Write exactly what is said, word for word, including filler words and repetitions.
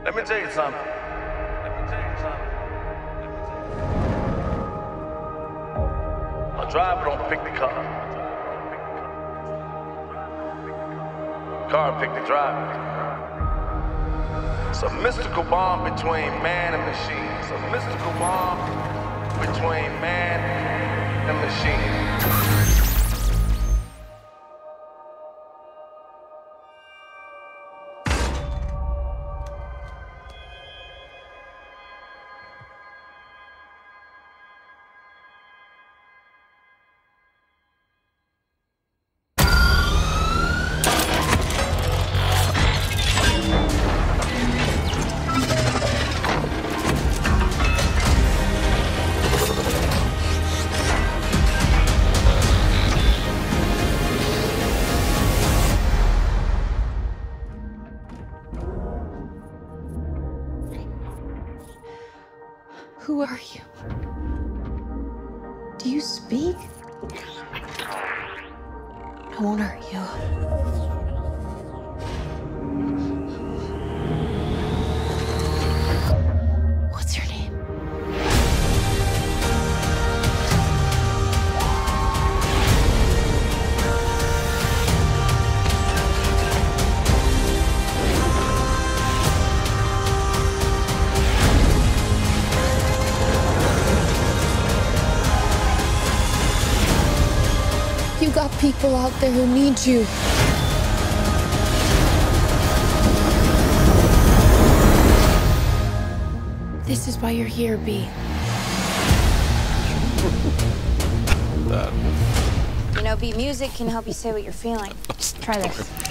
Let me tell you something. Let me tell you something. A driver don't pick the car. Car pick the driver. It's a mystical bond between man and machine. It's a mystical bond between man and machine. Who are you? Do you speak? I won't hurt you. What's your name? You got people out there who need you. This is why you're here, B. That. You know, beat music can help you say what you're feeling. Try this.